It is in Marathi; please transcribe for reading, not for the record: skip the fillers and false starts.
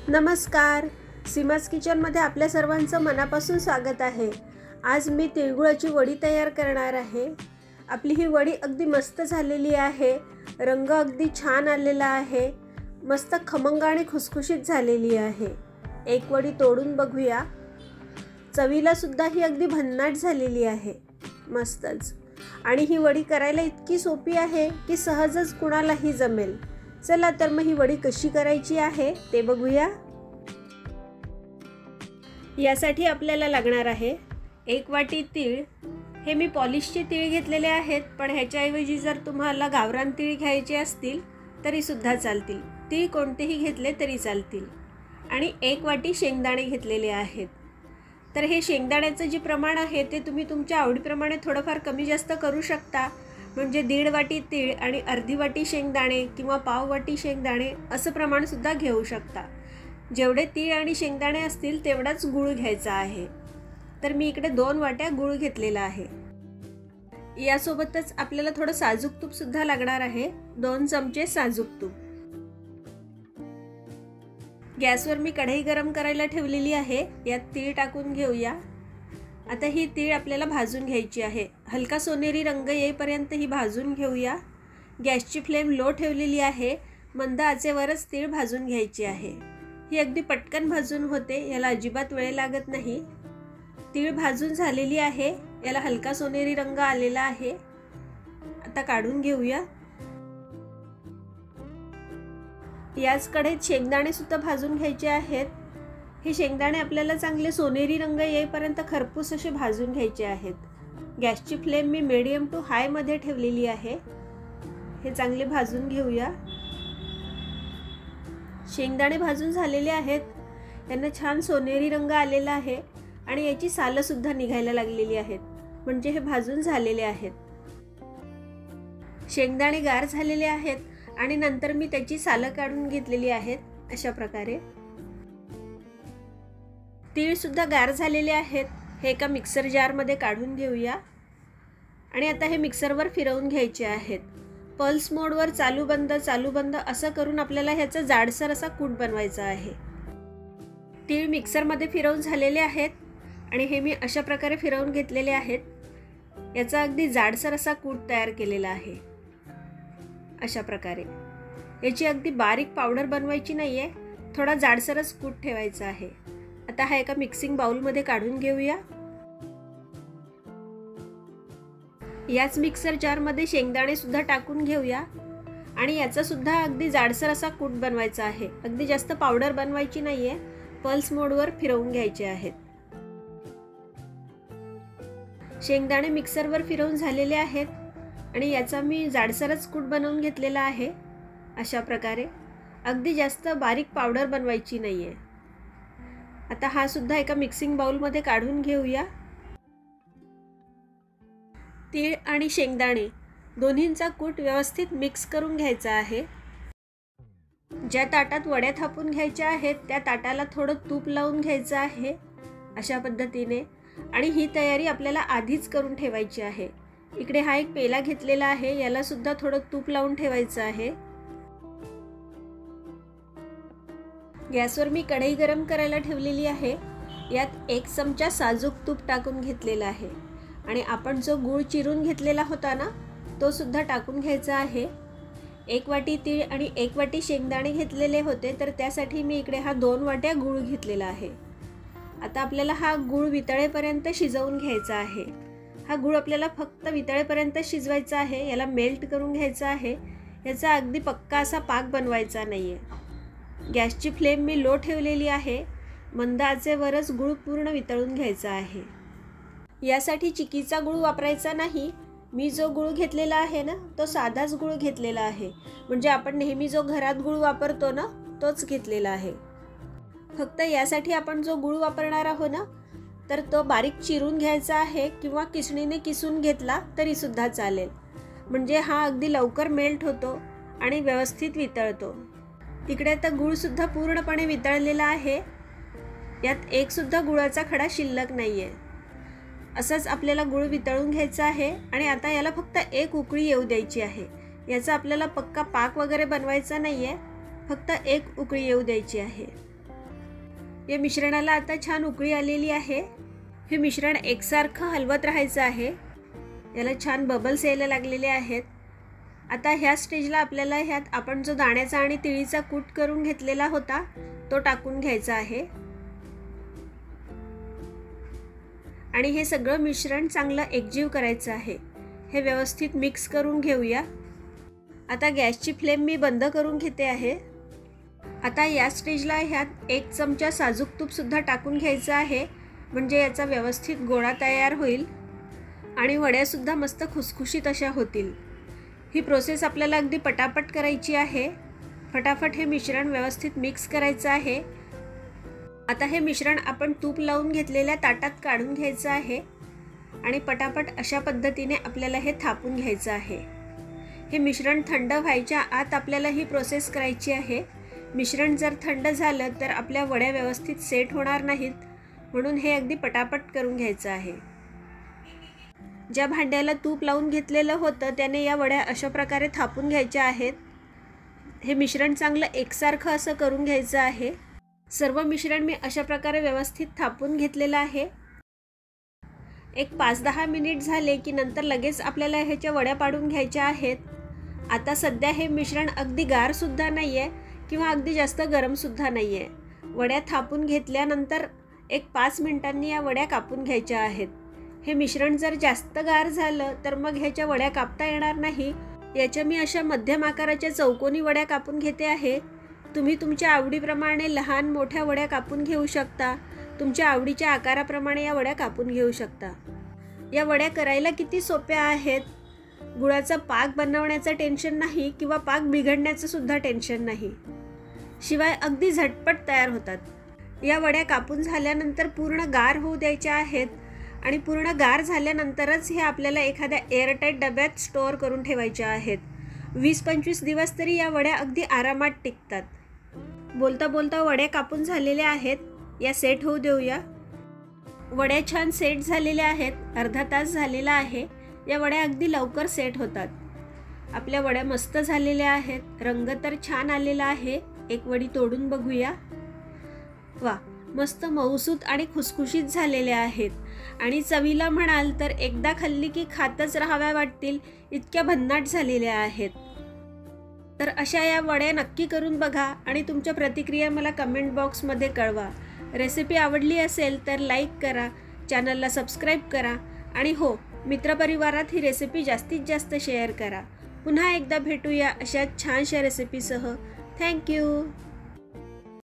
नमस्कार, सीमाज किचनमध्ये आपल्या सर्वांचं मनापासून स्वागत आहे। आज मी तिळगुळाची वडी तयार करणार आहे। आपली ही वडी अगदी मस्त झालेली आहे। रंग अगदी छान आलेला आहे। मस्त खमंग आणि खुसखुशीत झालेली आहे। एक वडी तोडून बघूया। चवीला सुद्धा ही अगदी भन्नाट झालेली आहे। मस्तच। आणि ही वडी करायला इतकी सोपी आहे की सहजच कुणालाही जमेल। चला तर मग ही वडी कशी करायची आहे ते बघूया। यासाठी आपल्याला लागणार आहे 1 वाटी तीळ। हे मी पॉलिशचे तीळ घेतलेले आहेत, पण ह्याच्याऐवजी जर तुम्हाला गावरान तीळ घ्यायचे असतील तरी सुद्धा चालतील। तीळ कोणतेही घेतले तरी चालतील। आणि 1 वाटी शेंगदाणे घेतलेले आहेत। तर हे शेंगदाण्याचं जे प्रमाण आहे ते तुम्ही तुमच्या आवडीप्रमाणे थोडंफार कमी जास्त करू शकता। म्हणजे 1.5 वाटी तीळ आणि अर्धी वाटी शेंगदाणे किंवा पाव वाटी शेंगदाणे असं प्रमाण सुद्धा घेऊ शकता। जेवढे तीळ आणि शेंगदाणे असतील तेवढाच गूळ घ्यायचा आहे। तर मी इकडे 2 वाट्या गूळ घेतलेला आहे। यासोबतच आपल्याला थोडं साजूक तूप सुद्धा लागणार आहे। 2 चमचे साजूक तूप। गॅसवर मी कढई गरम करायला ठेवलेली आहे। यात तीळ टाकून घेऊया। आता ही तीळ आपल्याला भाजून घ्यायची आहे। हलका सोनेरी रंग येईपर्यंत ही भाजून घेऊया। गॅसची फ्लेम लो ठेवलेली आहे। मंद आचेवरच तीळ भाजून घ्यायची आहे। ही अगदी पटकन भाजून होते, याला अजिबात वेळ लागत नाही। तीळ भाजून झालेली आहे। याला हलका सोनेरी रंग आलेला आहे। आता काढून घेऊया। याच कढईत शेंगदाणे सुद्धा भाजून घ्यायचे आहेत। हे शेंगदाणे आपल्याला चांगले सोनेरी रंग येईपर्यंत खरपूस असे भाजून घ्यायचे आहेत। गॅसची फ्लेम मी मीडियम टू हाय मध्ये ठेवलेली आहे। हे चांगले भाजून घेऊया। शेंगदाणे भाजून झालेले आहेत। यांना छान सोनेरी रंग आलेला आहे आणि याची सालं सुद्धा निघायला लागलेली आहेत, म्हणजे हे भाजून झालेले आहेत। शेंगदाणे गार झालेले आहेत आणि नंतर मी त्याची सालं काढून घेतलेली आहेत अशा प्रकारे। तीळ सुद्धा गार झालेले आहेत। हे एका मिक्सर जार मध्ये काढून घेऊया आणि आता हे मिक्सरवर फिरवून घ्यायचे आहेत। पल्स मोडवर चालू बंद असं करून आपल्याला ह्याचा जाडसर असा कूट बनवायचा आहे। तीळ मिक्सरमध्ये फिरवून झालेले आहेत आणि हे मी अशा प्रकारे फिरवून घेतलेले आहेत। याचा अगदी जाडसर असा कूट तयार केलेला आहे अशा प्रकारे। याची अगदी बारीक पावडर बनवायची नाहीये, थोडा जाडसरच कूट ठेवायचा आहे। आता हा एका मिक्सिंग बाउलमध्ये काढून घेऊया। याच मिक्सर जारमध्ये शेंगदाणे सुद्धा टाकून घेऊया आणि याचा सुद्धा अगदी जाडसर असा कूट बनवायचा आहे। अगदी जास्त पावडर बनवायची नाहीये, पल्स मोडवर फिरवून घ्यायचे आहेत। शेंगदाणे मिक्सरवर फिरवून झालेले आहेत आणि याचा मी जाडसरच कूट बनवून घेतलेला आहे अशा प्रकारे। अगदी जास्त बारीक पावडर बनवायची नाहीये। आता हा सुद्धा एका मिक्सिंग बाउलमध्ये काढून घेऊया। तीळ आणि शेंगदाणे दोन्हींचा कूट व्यवस्थित मिक्स करून घ्यायचा आहे। ज्या ताटात वड्या थापून घ्यायच्या आहेत त्या ताटाला थोडं तूप लावून घ्यायचं आहे अशा पद्धतीने। आणि ही तयारी आपल्याला आधीच करून ठेवायची आहे। इकडे हा एक पेला घेतलेला आहे, याला सुद्धा थोडं तूप लावून ठेवायचं आहे। गॅसवर मी कढई गरम करायला ठेवलेली आहे। यात 1 चमचा साजूक तूप टाकून घेतलेला आहे आणि आपण जो गूळ चिरून घेतलेला होता ना तो सुद्धा टाकून घ्यायचा आहे। 1 वाटी तीळ आणि 1 वाटी शेंगदाणे घेतलेले होते, तर त्यासाठी मी इकडे हा 2 वाट्या गूळ घेतलेला आहे। आता आपल्याला हा गूळ वितळेपर्यंत शिजवून घ्यायचा आहे। हा गूळ आपल्याला फक्त वितळेपर्यंत शिजवायचा आहे, याला मेल्ट करून घ्यायचा आहे। याचा अगदी पक्का असा पाक बनवायचा नाहीये। गॅसची फ्लेम मी लो ठेवलेली आहे। मंद आचेवरच गूळ पूर्ण वितळून घ्यायचा आहे। यासाठी चिकीचा गूळ वापरायचा नाही। मी जो गूळ घेतलेला आहे ना तो साधाच गूळ घेतलेला आहे, म्हणजे आपण नेहमी जो घरात गूळ वापरतो ना तोच घेतलेला आहे। फक्त यासाठी आपण जो गूळ वापरणार आहोत ना तर तो बारीक चिरून घ्यायचा आहे किंवा किसणीने किसून घेतला तरी सुद्धा चालेल, म्हणजे हा अगदी लवकर मेल्ट होतो आणि व्यवस्थित वितळतो। तिकडे आता गूळ सुद्धा पूर्णपणे वितळलेला आहे। यात एक सुद्धा गुळाचा खडा शिल्लक नाहीये। असंच आपल्याला गूळ वितळून घ्यायचा आहे आणि आता याला फक्त 1 उकळी येऊ द्यायची आहे। याचा आपल्याला पक्का पाक वगैरे बनवायचा नाहीये, फक्त 1 उकळी येऊ द्यायची आहे। या मिश्रणाला आता छान उकळी आलेली आहे। हे मिश्रण एकसारखं हलवत राहायचं आहे। याला छान बबल्स यायला लागलेले आहेत। आता ह्या स्टेजला आपल्याला ह्यात आपण जो दाण्याचा आणि तिळीचा कूट करून घेतलेला होता तो टाकून घ्यायचा आहे आणि हे सगळं मिश्रण चांगलं एकजीव करायचं आहे। हे व्यवस्थित मिक्स करून घेऊया। आता गॅसची फ्लेम मी बंद करून घेते आहे। आता या स्टेजला ह्यात 1 चमचा साजूक तूप सुद्धा टाकून घ्यायचं आहे, म्हणजे याचा व्यवस्थित गोळा तयार होईल आणि वड्या सुद्धा मस्त खुसखुशीत अशा होतील। ही प्रोसेस आपल्याला अगदी पटापट करायची आहे। फटाफट हे मिश्रण व्यवस्थित मिक्स करायचं आहे। आता हे मिश्रण आपण तूप लावून घेतलेल्या ताटात काढून घ्यायचं आहे आणि पटापट अशा पद्धतीने आपल्याला हे थापून घ्यायचं आहे। हे मिश्रण थंड व्हायच्या आत आपल्याला ही प्रोसेस करायची आहे। मिश्रण जर थंड झालं तर आपल्या वड्या व्यवस्थित सेट होणार नाहीत, म्हणून हे अगदी पटापट करून घ्यायचं आहे। ज्या भांड्याला तूप लावून घेतलेलं होतं त्याने या वड्या अशा प्रकारे थापून घ्यायच्या आहेत। हे मिश्रण चांगलं एकसारखं असं करून घ्यायचं आहे। सर्व मिश्रण मी अशा प्रकारे व्यवस्थित थापून घेतलेलं आहे। एक 5-10 मिनिट झाले की नंतर लगेच आपल्याला ह्याच्या वड्या पाडून घ्यायच्या आहेत। आता सध्या हे मिश्रण अगदी गार सुद्धा नाहीये किंवा अगदी जास्त गरम सुद्धा नाहीये। वड्या थापून घेतल्यानंतर एक 5 मिनिटांनी या वड्या कापून घ्यायच्या आहेत। हे मिश्रण जर जास्त गार झालं तर मग ह्याच्या वड्या कापता येणार नाही। याच्या मी अशा मध्यम आकाराच्या चौकोनी वड्या कापून घेते आहे। तुम्ही तुमच्या आवडीप्रमाणे लहान मोठ्या वड्या कापून घेऊ शकता। तुमच्या आवडीच्या आकाराप्रमाणे या वड्या कापून घेऊ शकता। या वड्या करायला किती सोप्या आहेत। गुळाचा पाक बनवण्याचं टेन्शन नाही किंवा पाक बिघडण्याचं सुद्धा टेन्शन नाही, शिवाय अगदी झटपट तयार होतात। या वड्या कापून झाल्यानंतर पूर्ण गार होऊ द्यायच्या आहेत आणि पूर्ण गार झाल्यानंतरच हे आपल्याला एखाद्या एअरटाईट डब्यात स्टोअर करून ठेवायच्या आहेत। 20-25 दिवस तरी या वड्या अगदी आरामात टिकतात। बोलता बोलता वड्या कापून झालेल्या आहेत, या सेट होऊ देऊया। वड्या छान सेट झालेल्या आहेत। अर्धा तास झालेला आहे। या वड्या अगदी लवकर सेट होतात। आपल्या वड्या मस्त झालेल्या आहेत। रंग तर छान आलेला आहे। एक वडी तोडून बघूया। वा, मस्त मऊसूत आणि खुसखुशीत झालेल्या आहेत आणि चवीला म्हणाल तर एकदा खाल्ली की खातच राहाव्या वाटतील इतक्या भन्नाट झालेल्या आहेत। तर अशा या वड्या नक्की करून बघा आणि तुमच्या प्रतिक्रिया मला कमेंट बॉक्समध्ये कळवा। रेसिपी आवडली असेल तर लाईक करा, चॅनलला सबस्क्राईब करा आणि हो, मित्रपरिवारात ही रेसिपी जास्तीत जास्त शेअर करा। पुन्हा एकदा भेटूया अशा छानशा रेसिपीसह। थँक्यू।